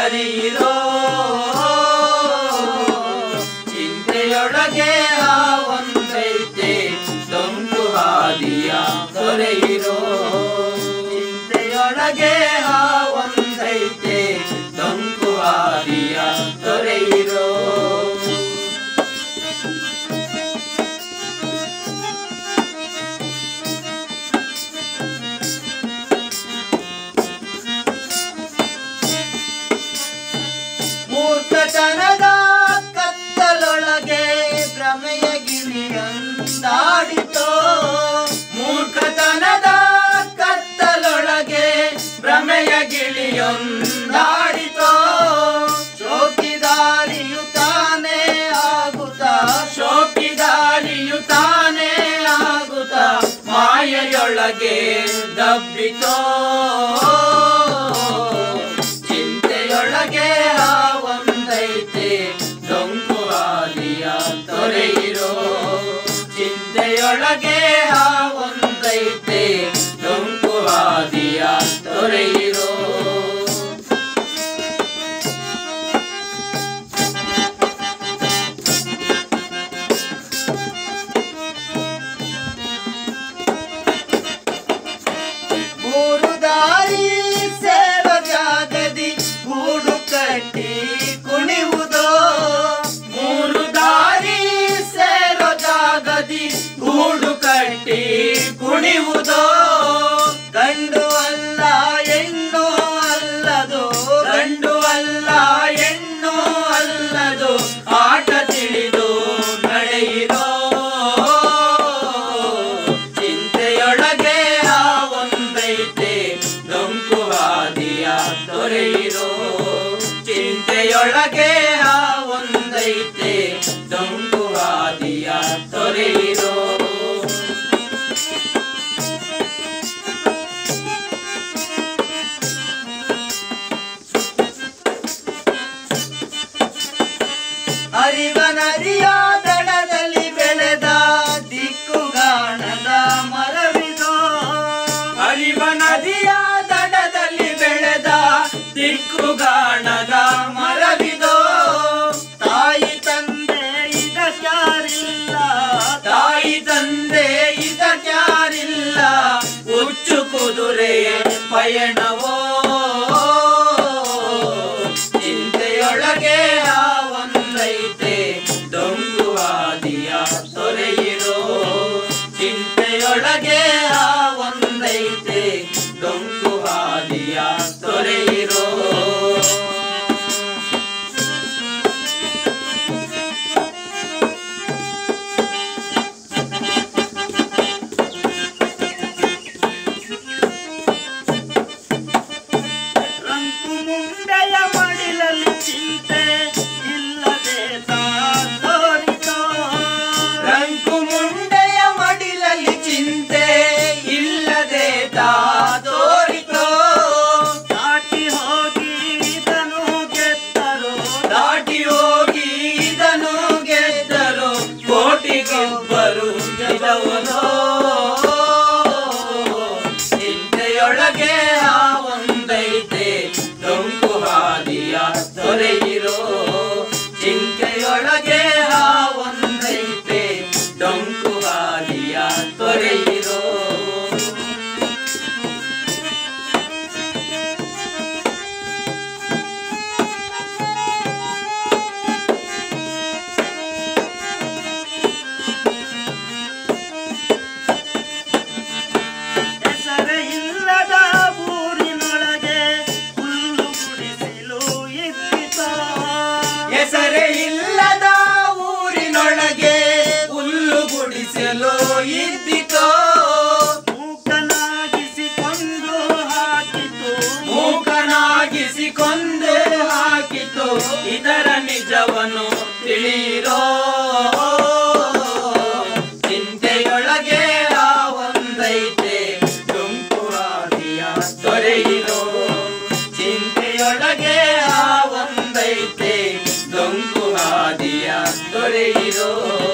ಸರಿಯಿರೋ ಚಿಂತೆಯೊಳಗೆ ಹಾವೊಂದೈತೆ ಡೊಂಕು ಹಾದಿಯ ತೊರೆಯಿರೋ ಚಿಂತೆಯೊಳಗೆ ಹಾವೊಂದೈತೆ ಡೊಂಕು ಹಾದಿಯ ತೊರೆಯಿರೋ ಮೂರ್ಖತನದ ಕತ್ತಲೊಳಗೆ ಭ್ರಮೆಯ ಗಿಳಿಯೊಂದಾಡಿತೋ ಮೂರ್ಖತನದ ಕತ್ತಲೊಳಗೆ ಭ್ರಮೆಯ ಗಿಳಿಯೊಂದಾಡಿತೋ ಶೋಕಿದಾರಿಯು ತಾನೇ ಆಗುತ್ತಾ ಶೋಕಿದಾರಿಯು ತಾನೇ ಆಗುತ್ತಾ ಮಾಯೆಯೊಳಗೆ ದಬ್ಬಿತೋ ಚಿಂತೆಯೊಳಗೆ ಹಾವೊಂದೈತೆ ಡೊಂಕು ಹಾದಿಯ ತೊರೆಯಿರೋ ಚಿಂತೆಯೊಳಗೆ ಹಾವೊಂದೈತೆ ಡೊಂಕು ಹಾದಿಯ ತೊರೆಯಿರೋ ಮೂರು ದಾರಿ ಸೇರೋ ಜಾಗದಿ ಗೂಡು ಕಟ್ಟಿ ಕುಣಿವುದೋ ಮೂರು ದಾರಿ ಸೇರೋ ಜಾಗದಿ ಗೂಡು ಕಟ್ಟಿ ಕುಣಿವುದೋ ಗಂಡು ಅಲ್ಲ ಹೆಣ್ಣು ಅಲ್ಲದು ಗಂಡು ಅಲ್ಲ ಹೆಣ್ಣು ಅಲ್ಲದು ಆಟ ತಿಳಿದು ನಡೆಯಿರೋ ಚಿಂತೆಯೊಳಗೆ ಹಾವೊಂದೈತೆ ಡೊಂಕು ಹಾದಿಯ ತೊರೆಯಿರೋ ಚಿಂತೆಯೊಳಗೆ ಹಾವೊಂದೈತೆ ಡೊಂಕು ಹಾದಿಯ ತೊರೆಯಿರೋ ಹರಿವ ನದಿಯ ದಡದಲ್ಲಿ ಬೆಳೆದ ದಿಕ್ಕುಗಾಣದ ಮರವಿದೋ ಹರಿವ ನದಿಯ ದಡದಲ್ಲಿ ಬೆಳೆದ ದಿಕ್ಕುಗಾಣದ ಮರವಿದೋ ತಾಯಿ ತಂದೆ ಇದಕ್ಯಾರಿಲ್ಲ ತಾಯಿ ತಂದೆ ಇದಕ್ಯಾರಿಲ್ಲ ಹುಚ್ಚು ಕುದುರೆ ಪಯಣವೋ ಚಿಂತೆಯೊಳಗೆ ಹಾವೊಂದೈತೆ ಡೊಂಕು ಹಾದಿಯ ತೊರೆಯಿರೋ ಚಿಂತೆಯೊಳಗೆ ಹಾವೊಂದೈತೆ ಡೊಂಕು ಹಾದಿಯ ತೊರೆಯಿರೋ ರಂಕು ಮುಂಡೆಯ ಮಡಿಲಲ್ಲಿ ಚಿಂತೆ ಇಲ್ಲದೆ ತೋರಿತೋ ರಂಕು ಮುಂಡೆಯ ಮಡಿಲಲ್ಲಿ ಚಿಂತೆ ಇಲ್ಲದೆ ತೋರಿತೋ ದಾಟಿ ಹೋಗಿ ಇದನ್ನು ಗೆದ್ದರು ದಾಟಿ ಹೋಗಿ ಇದನ್ನು ಗೆದ್ದರು ಕೋಟಿಗೊಬ್ಬರು ಗೆದವನೋ ಚಿಂತೆಯೊಳಗೆ ಹಾವೊಂದೈತೆ ಡೊಂಕು ಹಾದಿಯ ತೊರೆಯಿರೋ ಚಿಂತೆಯೊಳಗೆ ಹಾವೊಂದೈತೆ ಡೊಂಕು ಹಾದಿಯ ತೊರೆಯಿರೋ ಹೆಸರೇ ಇಲ್ಲದ ಊರಿನೊಳಗೆ ಹುಲ್ಲು ಗುಡಿಸಲು ಇದ್ದಿತೋ ಹೆಸರೇ ಇಲ್ಲದ ಊರಿನೊಳಗೆ ಹುಲ್ಲು ಗುಡಿಸಲು ಇದ್ದಿತೋ ಮೂಕನಾಗಿಸಿ ಕೊಂದು ಹಾಕಿತು ಮೂಕನಾಗಿಸಿ ಕೊಂದು ಹಾಕಿತು ಇದರ ನಿಜವನ್ನು ತಿಳಿಯಿರೋ ಚಿಂತೆಯೊಳಗೆ ಹಾವೊಂದೈತೆ ಡೊಂಕು ಹಾದಿಯ ತೊರೆಯಿರೋ ಚಿಂತೆಯೊಳಗೆ ಹಾವೊಂದೈತೆ ಡೊಂಕು ಹಾದಿಯ ತೊರೆಯಿರೋ